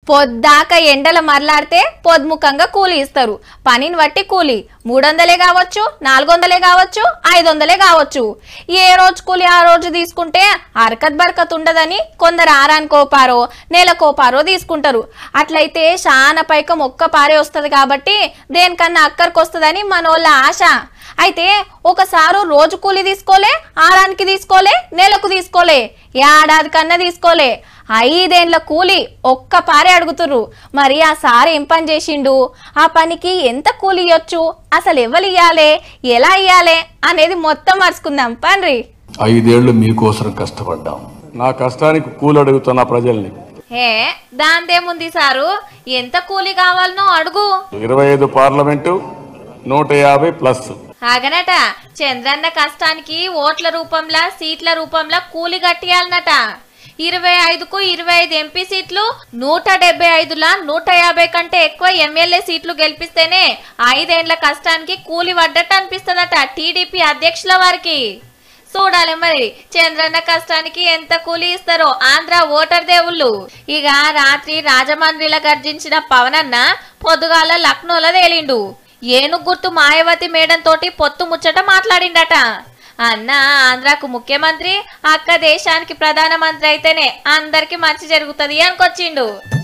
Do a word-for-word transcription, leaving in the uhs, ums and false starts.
పొద్దాక ఎండల మరలాడితే పొద్ముఖంగా కూలి ఇస్తారు. పనిని బట్టి కూలి మూడు వందలే కావచ్చు, నాలుగు వందలే కావచ్చు, ఐదు వందలే కావచ్చు. ఏ రోజు కూలి ఆ రోజు తీసుకుంటే అరకత్ బరకత్ ఉండదని కొందరు ఆరానికోపారో నెలకోపారో తీసుకుంటారు. అట్లయితే చాలా పైకం ఒక్క పారే వస్తుంది కాబట్టి దేనికన్నా అక్కడికి వస్తుందని మనోళ్ళ ఆశ. అయితే ఒకసారి రోజు కూలి తీసుకోలే, ఆరానికి తీసుకోలే, నెలకు తీసుకోలే, ఏడాది కన్నా తీసుకోలే, ఐదేండ్ల కూలి ఒక్క పారే అడుగుతుర్రు. మరి ఆ సార్ ఏం పని చేసిండు, ఆ పనికి ఎంత కూలి ఇవ్వచ్చు, అసలు ఎవరు ఇయ్యాలే, ఎలా ఇయ్యాలే అనేది మొత్తం మర్చుకుందాం పండ్రి. ఐదేళ్లు మీకోసం కష్టపడ్డాం, నా కష్టానికి కూలి అడుగుతున్నా ప్రజల్ని. ఏ దాందేముంది సారు, ఎంత కూలి కావాలనో అడుగు. ఇరవై ఐదు పార్లమెంటు, నూట యాభై ప్లస్. ఆగనట, చంద్రన్న కష్టానికి ఓట్ల రూపంలో సీట్ల రూపంలో కూలి కట్టియాలనట. ఇరవై ఐదుకు ఇరవై ఐదు ఎంపీ సీట్లు, నూట డెబ్బై ఐదులా నూట యాభై కంటే ఎక్కువ ఎమ్మెల్యే సీట్లు గెలిపిస్తేనే ఐదేండ్ల కష్టానికి కూలి పడ్డట్టు అనిపిస్తుందట టీడీపీ అధ్యక్షుల వారికి. చూడాలి మరి చంద్రన్న కష్టానికి ఎంత కూలి ఇస్తారో ఆంధ్ర ఓటర్ దేవుళ్ళు. ఇక రాత్రి రాజమండ్రిలో గర్జించిన పవనన్న పొద్దుగాల లక్నోలో తేలిండు. ఏనుగు గుర్తు మాయావతి మేడం తోటి పొత్తు ముచ్చట మాట్లాడిండట. అన్న ఆంధ్రాకు ముఖ్యమంత్రి, అక్క దేశానికి ప్రధానమంత్రి అయితేనే అందరికి మంచి జరుగుతుంది అనుకొచ్చిండు.